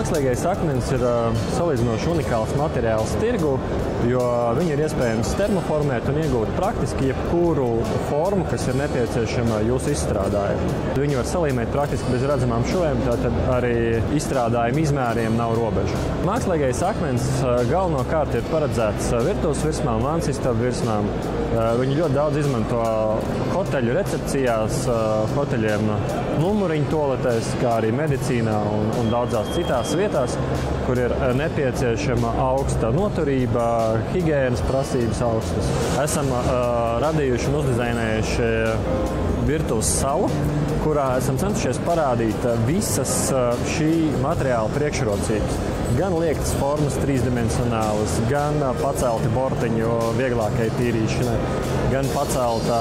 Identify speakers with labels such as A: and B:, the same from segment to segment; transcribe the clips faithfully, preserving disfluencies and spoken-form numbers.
A: Mākslīgais akmens ir salīdzinoši unikāls materiāls tirgu, jo viņu ir iespējams termoformēt un iegūt praktiski jebkuru formu, kas ir nepieciešama jūsu izstrādājumam. Viņu var salīmēt praktiski bez redzamām šuvēm, tātad arī izstrādājumu izmēriem nav robežu. Mākslīgais akmens galvenokārt ir paredzēts virtuves virsmām, vansistabu virsmām. Viņu ļoti daudz izmanto hoteļu recepcijās, hoteļiem numuriņu toaletēs, kā arī medicīnā un, un daudzās citās vietās, kur ir nepieciešama augsta noturība, higienas prasības augstas. Esam uh, radījuši un uzdizainējuši virtuves salu, kurā esam centušies parādīt visas šī materiāla priekšrocības. Gan liektas formas trīsdimensionālas, gan pacelti bortiņu vieglākai tīrīšanai, gan pacelta,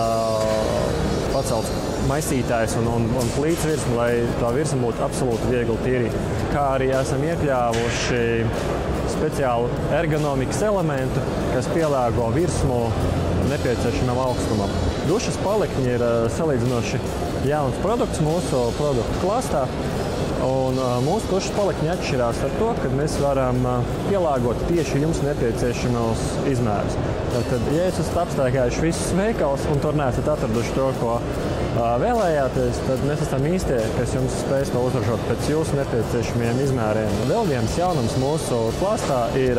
A: pacelts maisītājs un, un, un plīts virsma, lai tā virsma būtu absolūti viegli tīrīt. Kā arī esam iekļāvuši speciālu ergonomikas elementu, kas pielāgo virsmu nepieciešamam augstumam. Dušas palikņi ir salīdzinoši jauns produkts mūsu produktu klāstā. Un mūsu dušas palikņi atšķirās ar to, ka mēs varam pielāgot tieši jums nepieciešamos izmērus. Tad, ja jūs esat apstaigājuši visus veikals un tur neesat atraduši to, ko vēlējāties, tad mēs esam īstie, kas jums spēs to uzražot pēc jūsu nepieciešamiem izmēriem. Vēl viens jaunums mūsu klāstā ir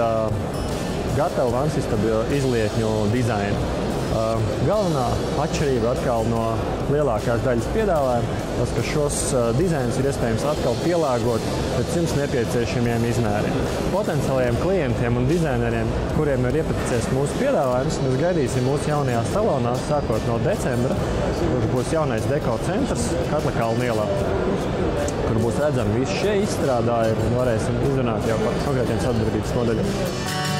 A: gatavu vansistabu izlietņu dizainu. Galvenā atšķirība atkal no lielākās daļas piedāvājuma, tas, ka šos dizainus ir iespējams atkal pielāgot pēc jums nepieciešamiem izmēriem. Potenciālajiem klientiem un dizaineriem, kuriem ir iepaticies mūsu piedāvājums, mēs gaidīsim mūsu jaunajā salonā sākot no decembra, kurš būs jaunais deko centrs Katlakalnu ielā, kur būs redzami visi šie izstrādājumi un varēsim izrunāt jau par konkrētiem sadarbības modeļiem.